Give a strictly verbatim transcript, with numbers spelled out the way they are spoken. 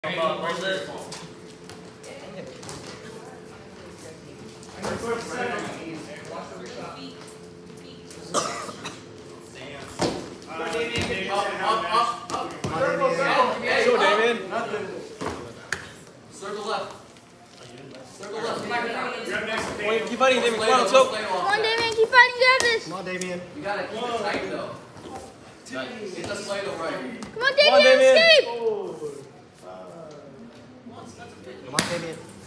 Come on, where's this? Go, Damien. Circle left. Circle left. Wait, keep fighting, Damien. Come on, let's go. Come on, Damien. Keep fighting, you have this. Come on, Damien. You gotta keep it tight though. Get the Play-Doh right. Come on, Damien. Escape. Come on, Damien.